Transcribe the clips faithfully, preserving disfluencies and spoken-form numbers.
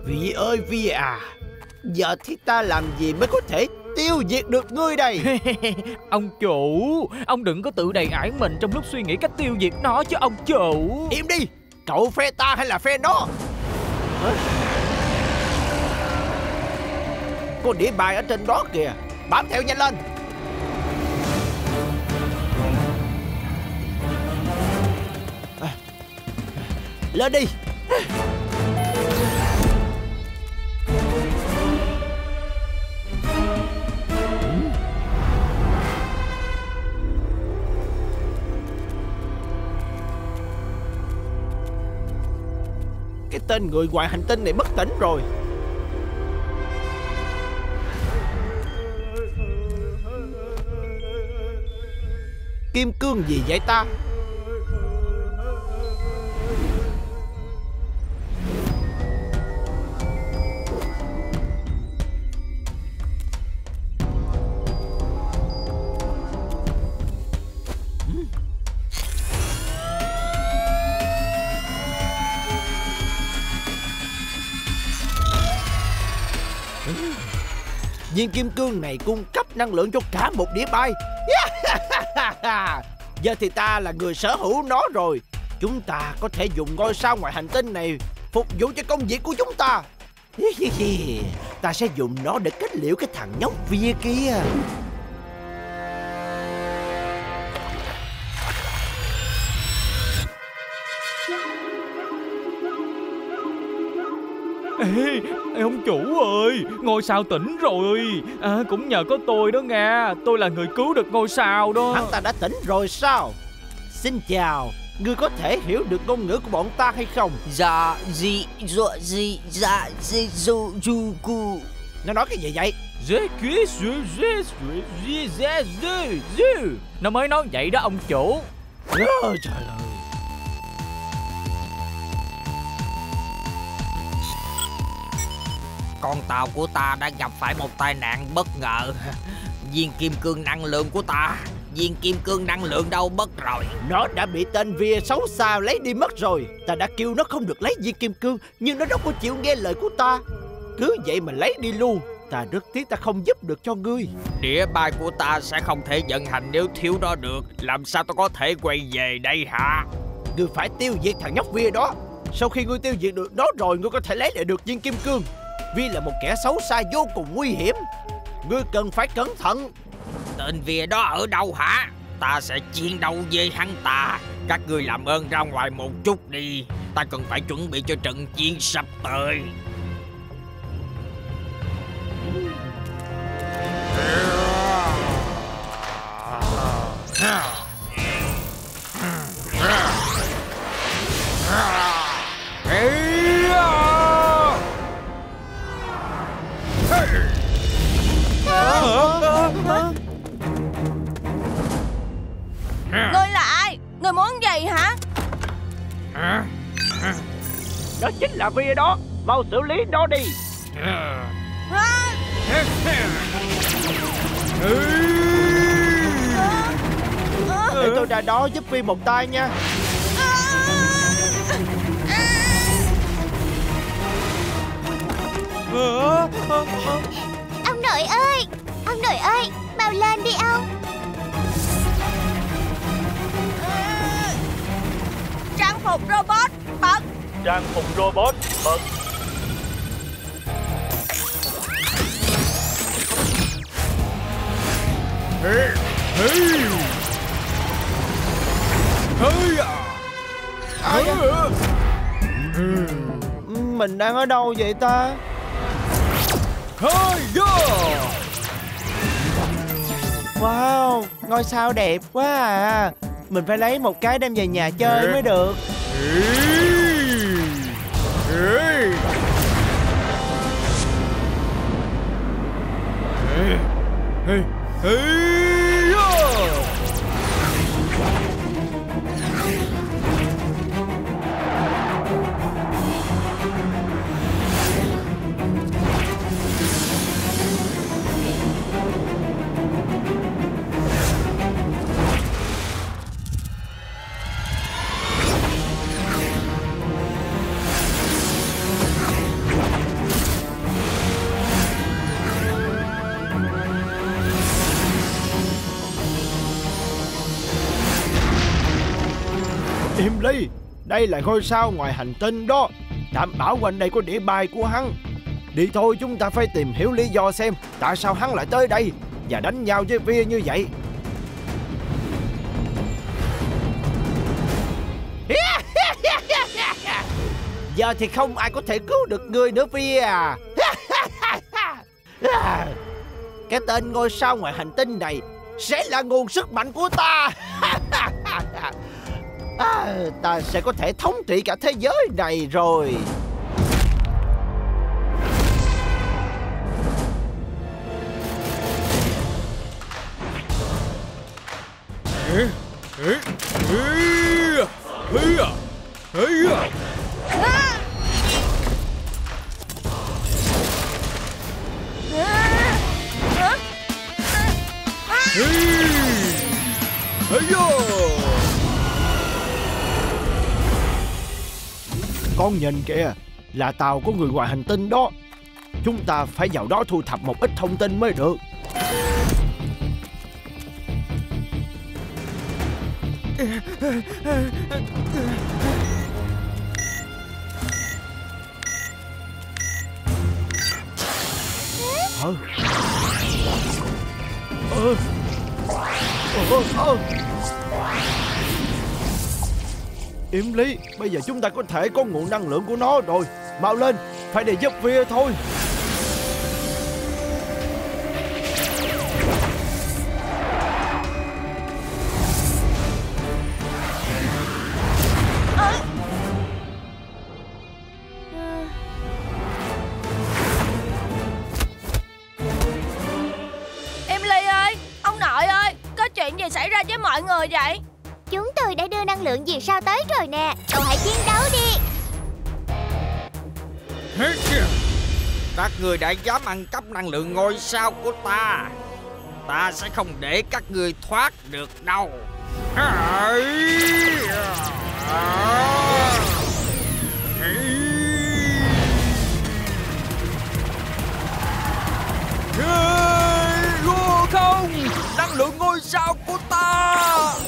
Vi ơi Vi à, giờ thì ta làm gì mới có thể tiêu diệt được ngươi đây? Ông chủ, ông đừng có tự đầy ải mình trong lúc suy nghĩ cách tiêu diệt nó chứ ông chủ. Im đi, cậu phe ta hay là phe nó? Hả? Có đĩa bài ở trên đó kìa, bám theo nhanh lên. À, lên đi. Cái tên người ngoài hành tinh này bất tỉnh rồi. Kim cương gì vậy ta? Viên kim cương này cung cấp năng lượng cho cả một đĩa bay. Giờ thì ta là người sở hữu nó rồi. Chúng ta có thể dùng ngôi sao ngoài hành tinh này phục vụ cho công việc của chúng ta. Ta sẽ dùng nó để kết liễu cái thằng nhóc vía kia. Ê, ê ông chủ ơi, ngôi sao tỉnh rồi. À, cũng nhờ có tôi đó nghe. Tôi là người cứu được ngôi sao đó. Hắn ta đã tỉnh rồi sao? Xin chào, ngươi có thể hiểu được ngôn ngữ của bọn ta hay không? Dạ gì dọa gì dạ gì dù dù cu. Nó nói cái gì vậy? Nó mới nói vậy đó ông chủ. Ôi trời ơi. Con tàu của ta đã gặp phải một tai nạn bất ngờ. Viên kim cương năng lượng của ta, viên kim cương năng lượng đâu mất rồi? Nó đã bị tên Via xấu xa lấy đi mất rồi. Ta đã kêu nó không được lấy viên kim cương, nhưng nó đâu có chịu nghe lời của ta. Cứ vậy mà lấy đi luôn. Ta rất tiếc ta không giúp được cho ngươi. Đĩa bay của ta sẽ không thể vận hành nếu thiếu nó được. Làm sao tôi có thể quay về đây hả? Ngươi phải tiêu diệt thằng nhóc Via đó. Sau khi ngươi tiêu diệt được nó rồi, ngươi có thể lấy lại được viên kim cương. Vi là một kẻ xấu xa vô cùng nguy hiểm. Ngươi cần phải cẩn thận. Tên Via đó ở đâu hả? Ta sẽ chiến đấu với hắn ta. Các ngươi làm ơn ra ngoài một chút đi. Ta cần phải chuẩn bị cho trận chiến sắp tới. Ngươi là ai? Ngươi muốn gì hả? Đó chính là Via đó. Mau xử lý nó đi. Để tôi ra đó giúp Vi một tay nha. Ông nội ơi, ông nội ơi, mau lên đi ông. Trang phục robot bật. Trang phục robot bật. Hey, hey. Hey à. Mình đang ở đâu vậy ta? Hey yeah. Wow, ngôi sao đẹp quá à. Mình phải lấy một cái đem về nhà chơi mới được. Hey. Hey. Hey. Hey. Yeah. Ly, đây là ngôi sao ngoài hành tinh đó. Đảm bảo quanh đây có đĩa bài của hắn. Đi thôi, chúng ta phải tìm hiểu lý do xem tại sao hắn lại tới đây và đánh nhau với Via như vậy. Giờ thì không ai có thể cứu được ngươi nữa Via à. Cái tên ngôi sao ngoài hành tinh này sẽ là nguồn sức mạnh của ta. À, ta sẽ có thể thống trị cả thế giới này rồi. Con nhìn kìa, là tàu của người ngoài hành tinh đó. Chúng ta phải vào đó thu thập một ít thông tin mới được. Hả? Ờ. Ờ. Ờ. Yểm Lý, bây giờ chúng ta có thể có nguồn năng lượng của nó rồi. Mau lên, phải để giúp Via thôi. Yểm Lý ơi, ông nội ơi, có chuyện gì xảy ra với mọi người vậy? Chúng tôi đã đưa năng lượng về sao tới rồi nè. Cậu hãy chiến đấu đi. Các người đã dám ăn cắp năng lượng ngôi sao của ta, ta sẽ không để các người thoát được đâu. Ngô không, năng lượng ngôi sao của ta.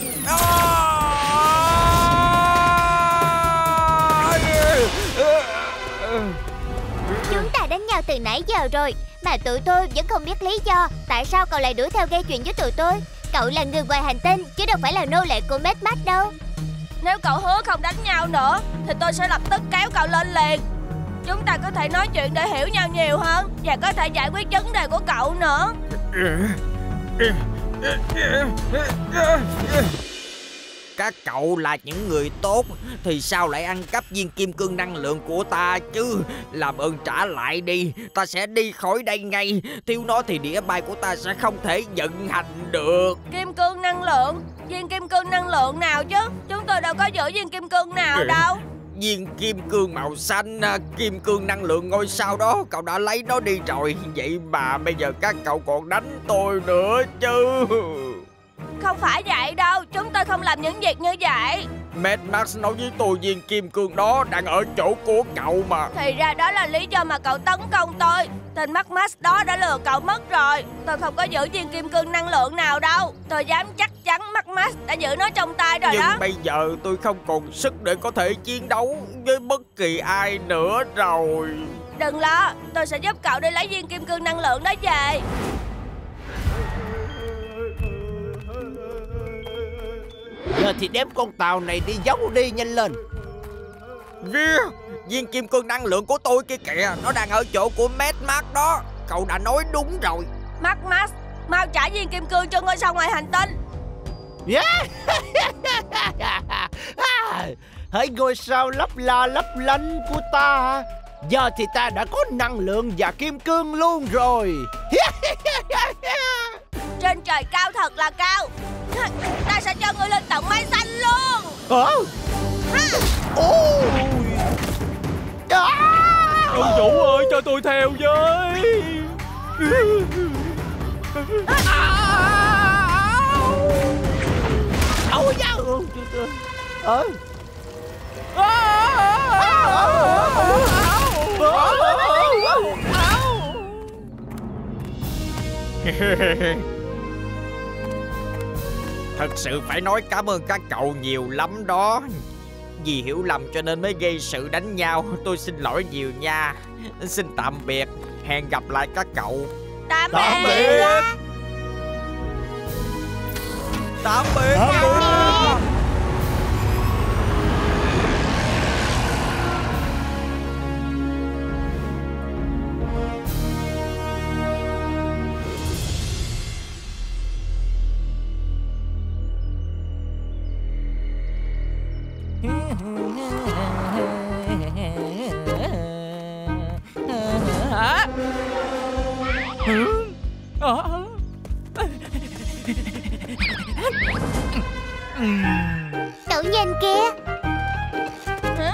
Chúng ta đánh nhau từ nãy giờ rồi mà tụi tôi vẫn không biết lý do tại sao cậu lại đuổi theo gây chuyện với tụi tôi. Cậu là người ngoài hành tinh chứ đâu phải là nô lệ của Mad Max đâu. Nếu cậu hứa không đánh nhau nữa thì tôi sẽ lập tức kéo cậu lên liền. Chúng ta có thể nói chuyện để hiểu nhau nhiều hơn và có thể giải quyết vấn đề của cậu nữa. Các cậu là những người tốt thì sao lại ăn cắp viên kim cương năng lượng của ta chứ? Làm ơn trả lại đi, ta sẽ đi khỏi đây ngay. Thiếu nó thì đĩa bay của ta sẽ không thể vận hành được. Kim cương năng lượng? Viên kim cương năng lượng nào chứ? Chúng tôi đâu có giữ viên kim cương nào đâu. Viên kim cương màu xanh, kim cương năng lượng ngôi sao đó, cậu đã lấy nó đi rồi. Vậy mà bây giờ các cậu còn đánh tôi nữa chứ. Không phải vậy đâu, chúng tôi không làm những việc như vậy. Mad Max nói với tôi viên kim cương đó đang ở chỗ của cậu mà. Thì ra đó là lý do mà cậu tấn công tôi. Tên Mad Max đó đã lừa cậu mất rồi. Tôi không có giữ viên kim cương năng lượng nào đâu. Tôi dám chắc chắn Mad Max đã giữ nó trong tay rồi. Nhưng đó. bây giờ tôi không còn sức để có thể chiến đấu với bất kỳ ai nữa rồi. Đừng lo, tôi sẽ giúp cậu đi lấy viên kim cương năng lượng đó về. Giờ thì đem con tàu này đi giấu đi, nhanh lên. Viên, viên kim cương năng lượng của tôi kia kìa, nó đang ở chỗ của Mad Max đó. Cậu đã nói đúng rồi. Mad Max, mau trả viên kim cương cho ngôi sao ngoài hành tinh. Yeah. Hỡi ngôi sao lấp la lấp lánh của ta, giờ thì ta đã có năng lượng và kim cương luôn rồi. Trên trời cao thật là cao. Ta sẽ cho ngươi lên tận mây xanh luôn. Hả? Ôi. Ông chủ ơi, cho tôi theo với. Ôi da. Ờ. Thật sự phải nói cảm ơn các cậu nhiều lắm đó. vì hiểu lầm cho nên mới gây sự đánh nhau. Tôi xin lỗi nhiều nha. Xin tạm biệt. Hẹn gặp lại các cậu. Tạm Tạm biệt. biệt. Tạm biệt. Hả? Ờ. Tự nhìn kìa. Hả?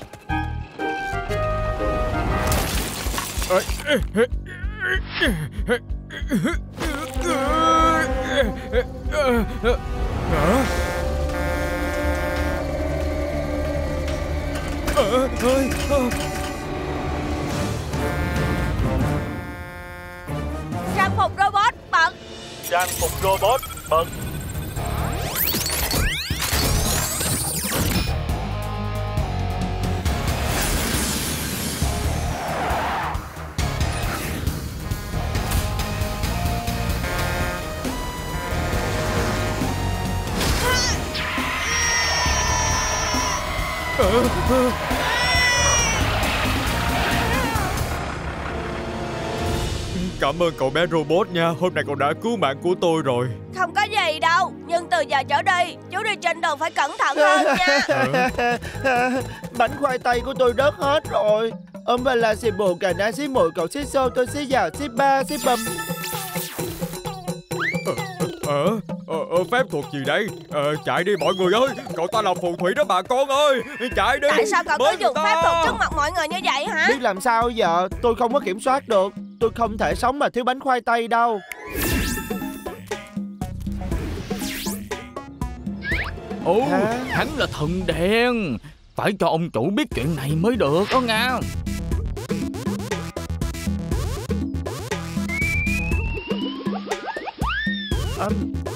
Trang phục robot bật. Trang phục robot bật. Cảm ơn cậu bé robot nha. Hôm nay cậu đã cứu mạng của tôi rồi. Không có gì đâu. Nhưng từ giờ trở đi, chú đi trên đường phải cẩn thận hơn nha. Bánh khoai tây của tôi rớt hết rồi. Ông bà là xì bồ cà na xí mồi cậu xí xô tôi xí giào xí ba xí bầm. Ờ, ờ, ờ, phép thuật gì đây? Ờ, chạy đi mọi người ơi. Cậu ta là phù thủy đó bà con ơi. Chạy đi. Tại sao cậu cứ Bớt dùng người phép ta. thuật trước mặt mọi người như vậy hả? Biết làm sao giờ? Tôi không có kiểm soát được. Tôi không thể sống mà thiếu bánh khoai tây đâu. Ồ, Hả? hắn là thần đen. Phải cho ông chủ biết chuyện này mới được đó nha. À.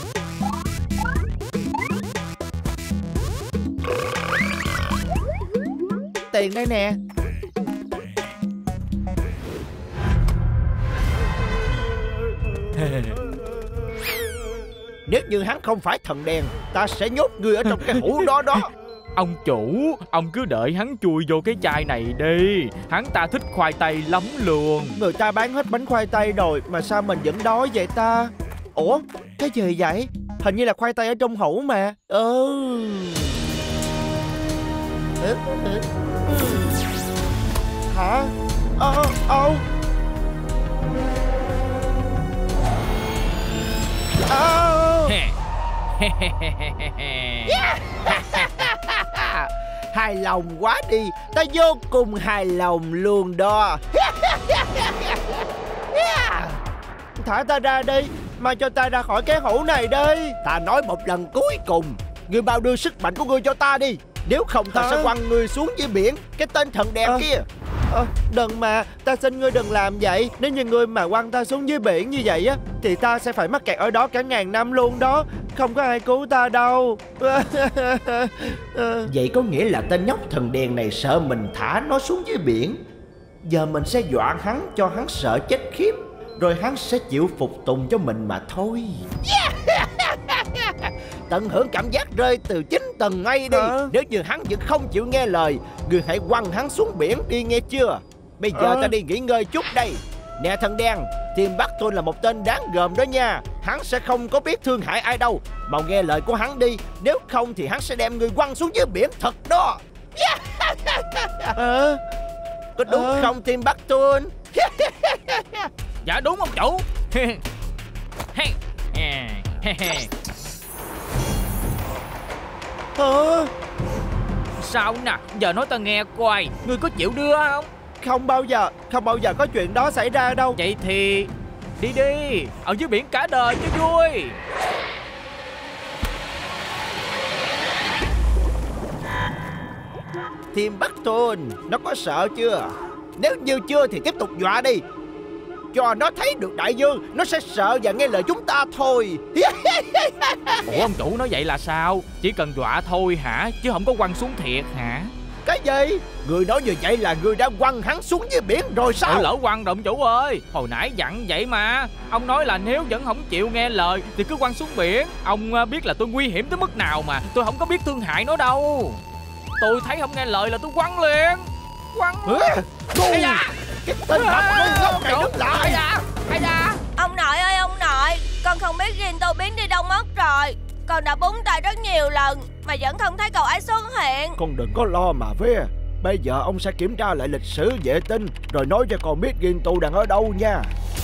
Tiền đây nè. Nếu như hắn không phải thần đèn, ta sẽ nhốt người ở trong cái hũ đó đó. Ông chủ, ông cứ đợi hắn chui vô cái chai này đi. Hắn ta thích khoai tây lắm luôn. Người ta bán hết bánh khoai tây rồi mà sao mình vẫn đói vậy ta? Ủa, cái gì vậy? Hình như là khoai tây ở trong hũ mà. Ừ. Ừ, ừ, ừ. Hả? Ờ, ờ. Ờ. Hài lòng quá đi. Ta vô cùng hài lòng luôn đó. Thả ta ra đi. Mà cho ta ra khỏi cái hũ này đi. Ta nói một lần cuối cùng. Ngươi bao đưa sức mạnh của ngươi cho ta đi. Nếu không ta Hả? sẽ quăng ngươi xuống dưới biển. Cái tên thần đèn Ờ. kia. Ờ, đừng mà. Ta xin ngươi đừng làm vậy. Nếu như ngươi mà quăng ta xuống dưới biển như vậy á, thì ta sẽ phải mắc kẹt ở đó cả ngàn năm luôn đó. Không có ai cứu ta đâu. Vậy có nghĩa là tên nhóc thần đèn này sợ mình thả nó xuống dưới biển. Giờ mình sẽ dọa hắn cho hắn sợ chết khiếp. Rồi hắn sẽ chịu phục tùng cho mình mà thôi. Tận hưởng cảm giác rơi từ chín tầng ngay đi. Hả? Nếu như hắn vẫn không chịu nghe lời, ngươi hãy quăng hắn xuống biển đi nghe chưa. Bây giờ Hả? ta đi nghỉ ngơi chút đây. Nè thần đen, Tim Burton là một tên đáng gờm đó nha. Hắn sẽ không có biết thương hại ai đâu. Mau nghe lời của hắn đi. Nếu không thì hắn sẽ đem ngươi quăng xuống dưới biển thật đó. Ờ. Có đúng Ờ. không Tim Burton? Dạ đúng ông chủ. Ờ. Sao nè, giờ nói ta nghe coi. Ngươi có chịu đưa không? Không bao giờ, không bao giờ có chuyện đó xảy ra đâu. Vậy thì đi đi, ở dưới biển cả đời cho vui. Tim Burton, nó có sợ chưa? Nếu như chưa thì tiếp tục dọa đi. cho nó thấy được đại dương, nó sẽ sợ và nghe lời chúng ta thôi. Ủa ông chủ nói vậy là sao? Chỉ cần dọa thôi hả? Chứ không có quăng xuống thiệt hả? Cái gì? Người nói như vậy là người đã quăng hắn xuống dưới biển rồi sao? Ôi, lỡ quăng rồi ông chủ ơi. Hồi nãy dặn vậy mà. Ông nói là nếu vẫn không chịu nghe lời thì cứ quăng xuống biển. Ông biết là tôi nguy hiểm tới mức nào mà. Tôi không có biết thương hại nó đâu. Tôi thấy không nghe lời là tôi quăng liền. Quăng liền. Ây da, cái tên hạt ngu ngốc này đứng lại. Ây da, ây da. Ông nội ơi ông nội, con không biết Gintu biến đi đâu mất rồi. Con đã búng tay rất nhiều lần mà vẫn không thấy cậu ấy xuất hiện. Con đừng có lo mà Vía. Bây giờ ông sẽ kiểm tra lại lịch sử vệ tinh rồi nói cho con biết Gintu đang ở đâu nha.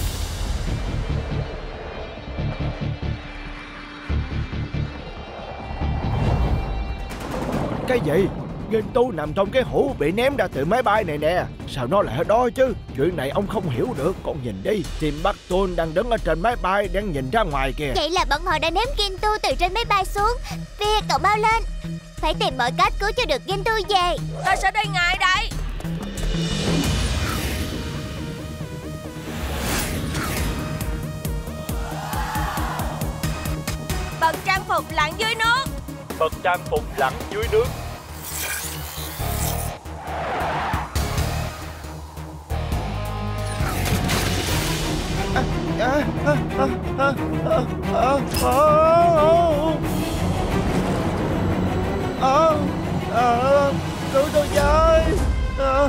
Cái gì? Gintu nằm trong cái hũ bị ném ra từ máy bay này nè. Sao nó lại ở đó chứ? Chuyện này ông không hiểu được. Con nhìn đi, Team Buckton đang đứng ở trên máy bay, đang nhìn ra ngoài kìa. Vậy là bọn họ đã ném Gintu từ trên máy bay xuống. Vía, cậu mau lên. Phải tìm mọi cách cứu cho được Gintu về. Tôi sẽ đi ngay đây. Bật trang phục lặn dưới nước. Bật trang phục lặn dưới nước. À, à, à, à, à, à, à, à, cứu tôi với. À.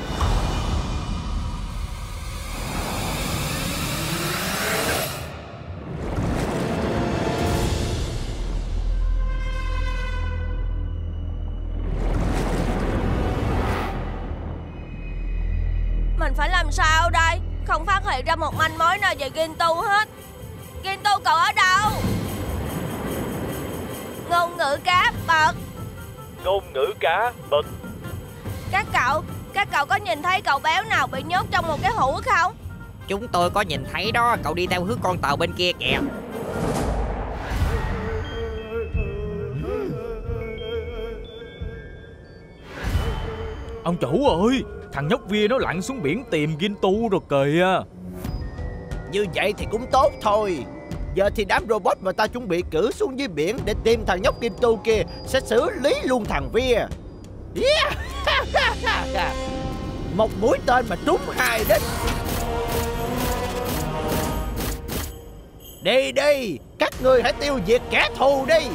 Mình phải làm sao đây? Không phát hiện ra một manh mối nào về Gintu hết. Gintu cậu ở đâu? Ngôn ngữ cá bật. Ngôn ngữ cá bật. Các cậu, các cậu có nhìn thấy cậu béo nào bị nhốt trong một cái hũ không? Chúng tôi có nhìn thấy đó. Cậu đi theo hướng con tàu bên kia kìa. Ông chủ ơi, thằng nhóc Vía nó lặn xuống biển tìm Gintu rồi kìa. Như vậy thì cũng tốt thôi. Giờ thì đám robot mà ta chuẩn bị cử xuống dưới biển để tìm thằng nhóc Gintu kia sẽ xử lý luôn thằng Vía. Yeah. Một mũi tên mà trúng hai đích. Đi đi, các ngươi hãy tiêu diệt kẻ thù đi.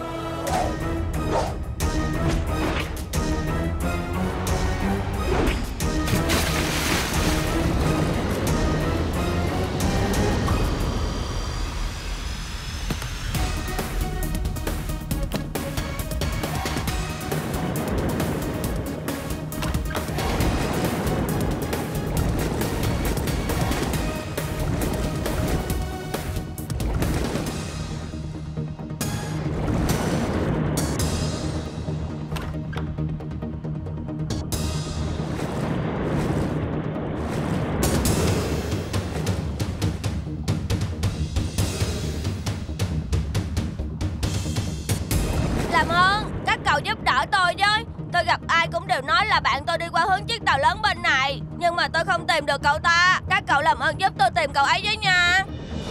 Làm ơn, các cậu giúp đỡ tôi với. Tôi gặp ai cũng đều nói là bạn tôi đi qua hướng chiếc tàu lớn bên này, nhưng mà tôi không tìm được cậu ta. Các cậu làm ơn giúp tôi tìm cậu ấy với nha.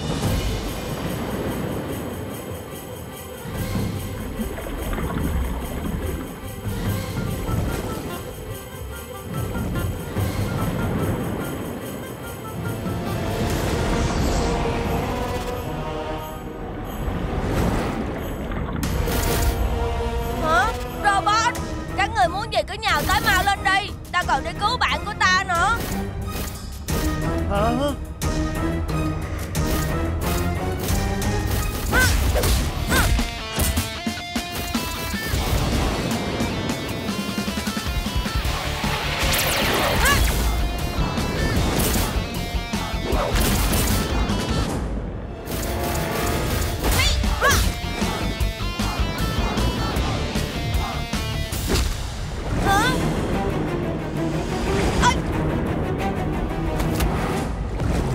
Hả? Robot, các người muốn gì cứ nhào tới mau lên đi. Ta còn đi cứu bạn của ta nữa. Hả? Hả? Ôi!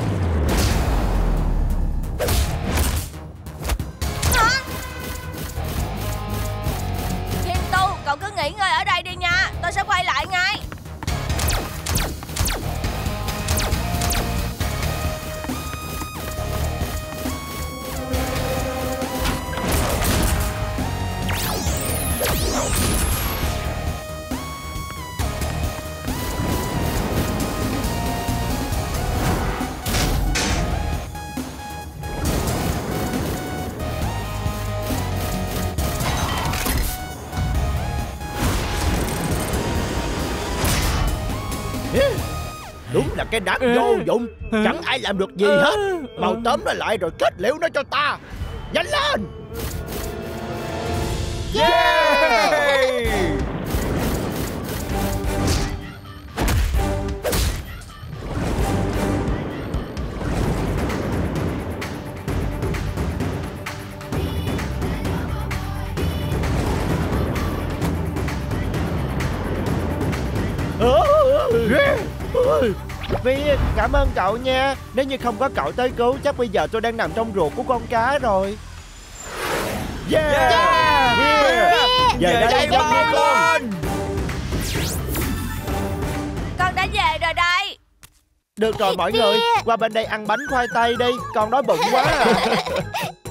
Đúng là cái đám vô dụng, chẳng ai làm được gì hết. Mau tóm nó lại rồi kết liễu nó cho ta. Nhanh lên. Yeah! Viết, cảm ơn cậu nha. Nếu như không có cậu tới cứu, chắc bây giờ tôi đang nằm trong ruột của con cá rồi. Yeah, yeah. Yeah. Về đây, đây con ba con. Con đã về rồi đây. Được rồi mọi người, qua bên đây ăn bánh khoai tây đi. Con đói bụng quá à.